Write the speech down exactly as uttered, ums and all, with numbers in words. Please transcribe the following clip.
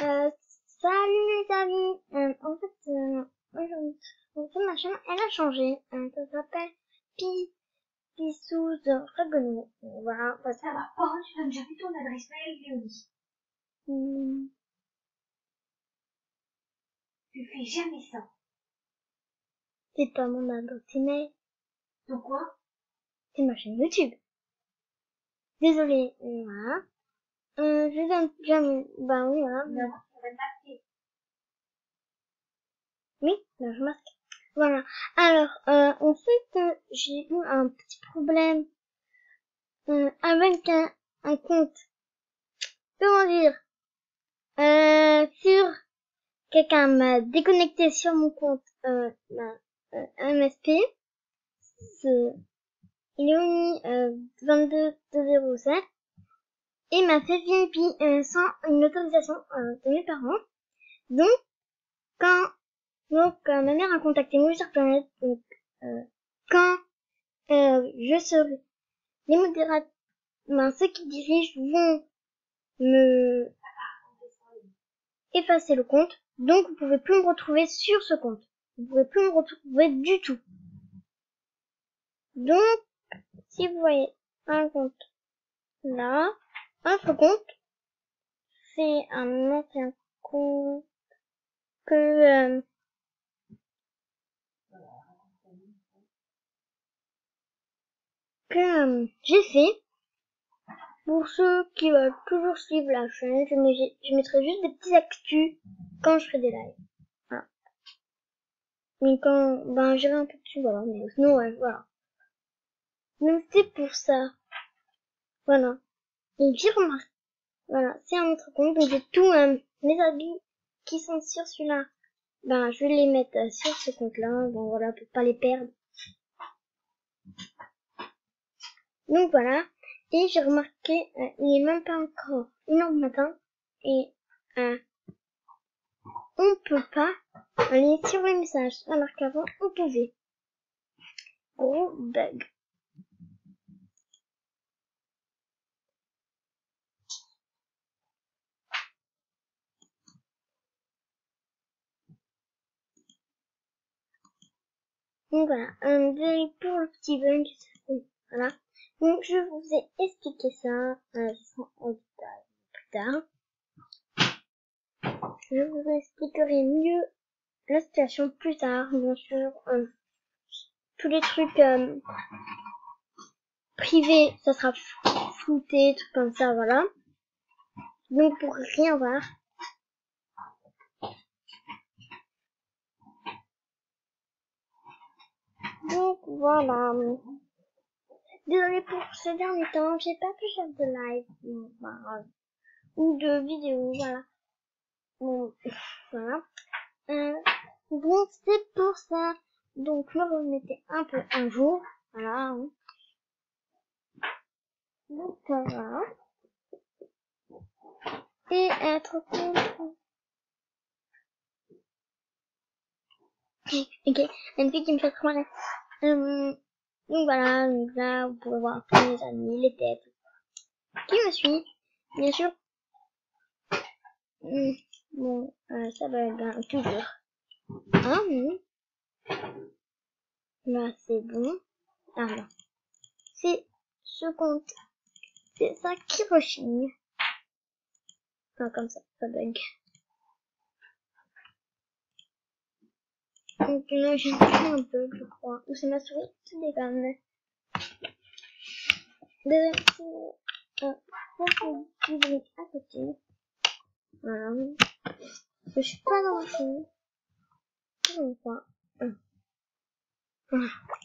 Euh, salut les amis. Euh, en fait, euh, aujourd'hui, en fait, ma chaîne, elle a changé. Euh, ça s'appelle Pi Pissous de Ragono. Voilà. Bah, Ça va. Par contre, tu donnes déjà plus ton adresse mail, Léonie. hum, Tu fais jamais ça. c'est pas mon adresse email, Donc quoi? c'est ma chaîne YouTube. Désolée. Voilà. Euh, je donne jamais. Ben oui, voilà. Non, ça va te marquer. Oui, ben, je marque. Voilà. Alors, euh, en fait, euh, j'ai eu un petit problème euh, avec un, un compte. Comment dire? Euh, sur quelqu'un m'a déconnecté sur mon compte euh, ma, euh, M S P. Ce, il est mis euh, vingt-deux deux zéro sept et m'a fait V I P euh, sans une autorisation euh, de mes parents. Donc, quand donc euh, ma mère a contacté Movistar point net, donc euh, quand euh, je serai les modérateurs, ben, ceux qui dirigent vont me effacer le compte, donc vous pouvez plus me retrouver sur ce compte. Vous pouvez plus me retrouver du tout. Donc, si vous voyez un compte là, un compte, c'est un ancien compte que, euh, que euh, j'ai fait. Pour ceux qui veulent toujours suivre la chaîne, je, mets, je mettrai juste des petits actus quand je ferai des lives. Voilà. Mais quand, ben, j'irai un peu dessus, voilà. Mais sinon, ouais, voilà. Donc, c'est pour ça. Voilà. Et j'ai remarqué, voilà, c'est un autre compte, donc j'ai tous euh, mes habits qui sont sur celui-là. Ben, je vais les mettre euh, sur ce compte-là, bon voilà, pour pas les perdre. Donc voilà, et j'ai remarqué, euh, il est même pas encore une heure du matin, et euh, on peut pas aller sur les messages, alors qu'avant on pouvait. Gros bug. Donc voilà, euh, désolé pour le petit bug, voilà. Donc je vous ai expliqué ça, euh, en détail plus tard. Je vous expliquerai mieux la situation plus tard, bien sûr. Euh, tous les trucs euh, privés, ça sera flouté, trucs comme ça, voilà. Donc pour rien voir. Donc voilà. Désolée pour ces derniers temps, j'ai pas pu faire de live, voilà. Ou de vidéo, voilà. Bon, voilà. Euh, donc c'est pour ça. Donc me remettez un peu un jour, voilà. Donc voilà. Et être contre. Ok, il y a une fille qui me fait trop marrer. Euh, donc voilà, donc là vous pouvez voir tous mes amis, les têtes. Qui me suit, bien sûr. Hum, bon, euh, ça va bien toujours. Ah oui. Là c'est bon. Ah non. C'est ce compte. C'est ça qui rechigne. Enfin comme ça, ça bug. Donc là j'ai un bug je crois. Ou c'est ma souris qui déconne. Désolé pour euh, pour le bruit à côté. Voilà. Je suis pas dans la chaîne. Pour une fois. Hum. Hum.